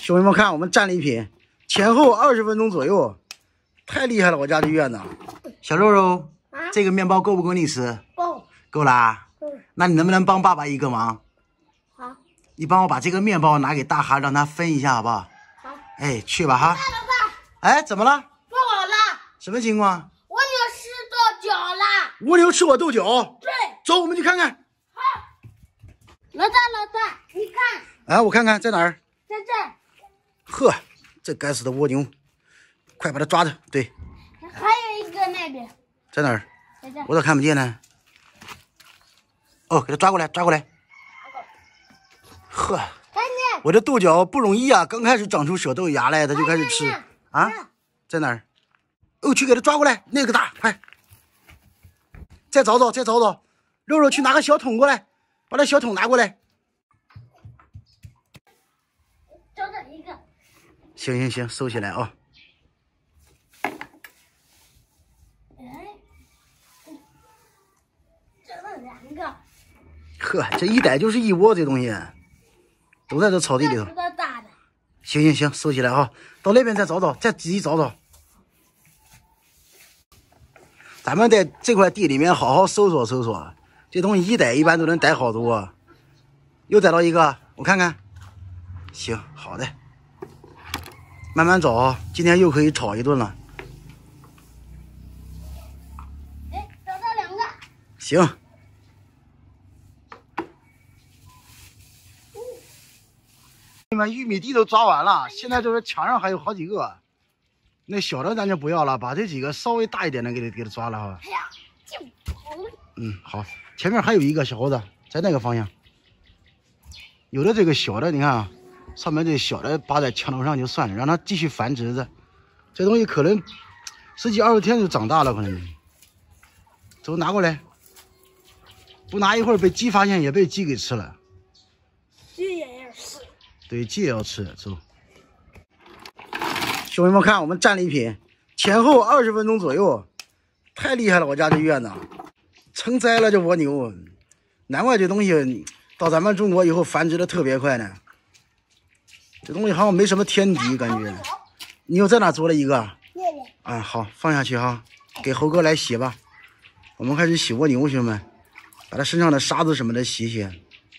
兄弟们看，我们战利品前后20分钟左右，太厉害了！我家这院子，小肉肉，这个面包够不够你吃？够啦。那你能不能帮爸爸一个忙？ 好。 你帮我把这个面包拿给大哈，让他分一下，好不好？ 好。 哎，去吧哈。哎，怎么了？ 不好了！什么情况？ 蜗牛吃豆角了。 蜗牛吃我豆角？ 对。 走，我们去看看。 好。老大，你看。 哎，我看看在哪儿？ 在这儿。 呵，这该死的蜗牛，快把它抓着！对。 还有一个那边。 在哪儿？ 在这儿。 我咋看不见呢？哦，给它抓过来，抓过来。呵。我这豆角不容易啊，刚开始长出小豆芽来，它就开始吃啊，在哪儿？哦，去给它抓过来，那个大，快！再找找，肉肉去拿个小桶过来，把那小桶拿过来。 找到一个。 行，收起来啊。 找到2个。 呵，这一逮就是一窝，这东西都在这草地里头。 大的。 行，收起来啊！到那边再找找，再仔细找找。咱们在这块地里面好好搜索，这东西一逮一般都能逮好多。又逮到一个，我看看。行，好的，慢慢找啊，今天又可以炒一顿了。 哎，找到2个。 行。你们玉米地都抓完了，现在就是墙上还有好几个。那小的咱就不要了，把这几个稍微大一点的给它抓了哈。 哎呀，就跑了。 好，前面还有一个小猴子，在那个方向。有的这个小的，你看啊，上面这小的扒在墙头上就算了，让它继续繁殖着。这东西可能10几20天就长大了，可能。走，拿过来。不拿一会儿被鸡发现，也被鸡给吃了。 鸡也要吃。 对，鸡也要吃。走。兄弟们看，我们战利品前后20分钟左右，太厉害了！我家这院子成灾了，这蜗牛，难怪这东西到咱们中国以后繁殖的特别快呢。这东西好像没什么天敌，感觉。你又在哪捉了一个？ 那边。 啊，好，放下去哈，给猴哥来洗吧。我们开始洗蜗牛，兄弟们，把它身上的沙子什么的洗洗。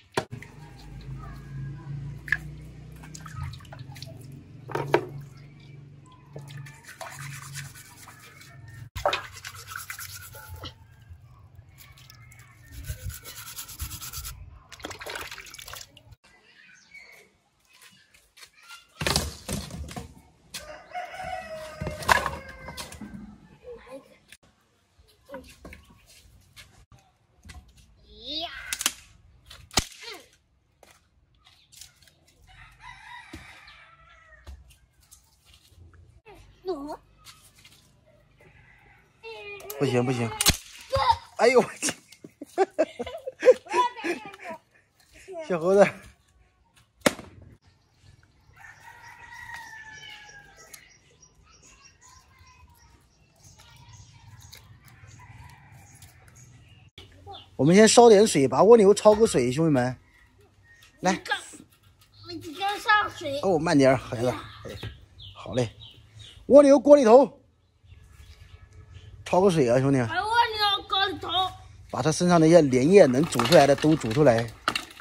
不行！哎呦我去！小猴子，我们先烧点水，把蜗牛焯个水，兄弟们，来。 你刚上水。 哦，慢点，孩子。好嘞，蜗牛锅里头。焯个水啊，兄弟！ 把蜗牛锅里头， 把它身上那些粘液能煮出来的都煮出来。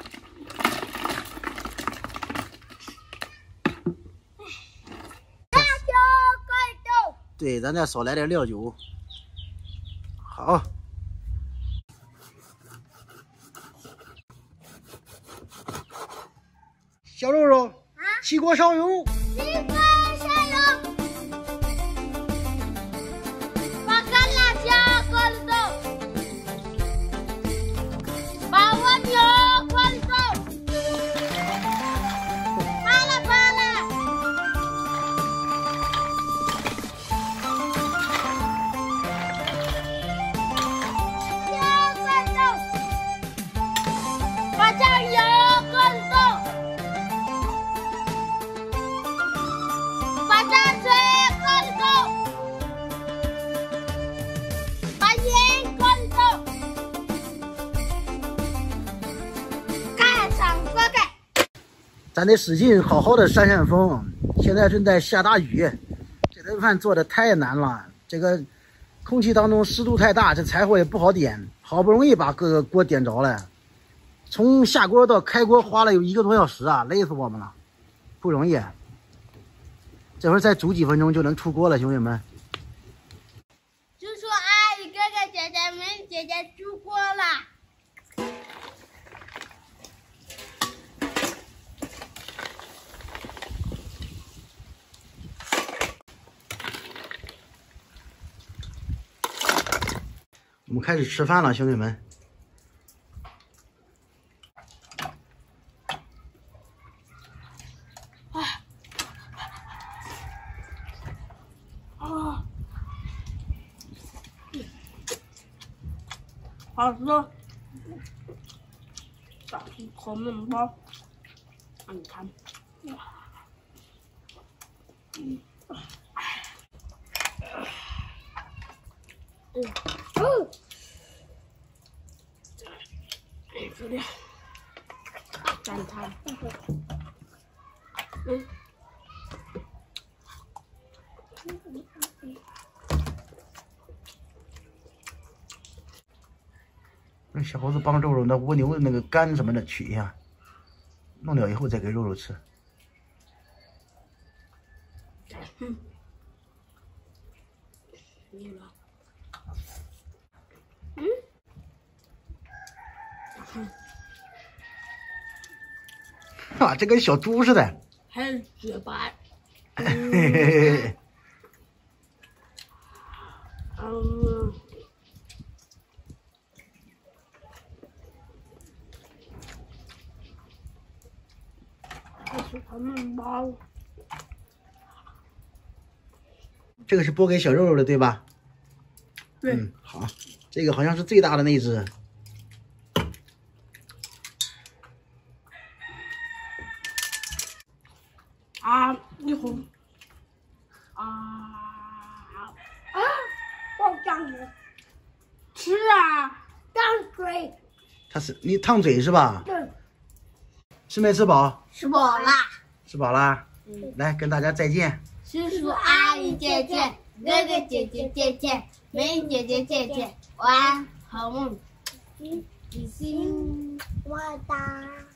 料酒锅里头。 对，咱再少来点料酒。好。小肉肉，起锅烧油。 把蘸水咱得使劲好好的扇扇风。现在正在下大雨，这顿饭做的太难了。这个空气当中湿度太大，这柴火也不好点。好不容易把各个锅点着了，从下锅到开锅花了有1个多小时啊，累死我们了，不容易。这会儿再煮几分钟就能出锅了，兄弟们。 叔叔阿姨哥哥姐姐们，姐姐出锅了。 我们开始吃饭了，兄弟们。 好吃，大一口面包，你看，有点蘸汤， 让小猴子帮肉肉那蜗牛的那个肝什么的取一下，弄了以后再给肉肉吃。啊，这跟小猪似的。 还是雪白。还是块面包。 这个是剥给小肉肉的，对吧？ 对。 嗯，好，这个好像是最大的那只。 啊，一会儿。我张嘴。吃啊，张嘴。 它是你烫嘴是吧？ 对。 吃没吃饱？ 吃饱啦。 吃饱啦。来跟大家再见。 叔叔阿姨姐姐，哥哥姐姐姐姐，美女姐姐姐姐，晚安，好梦，比心，么么哒。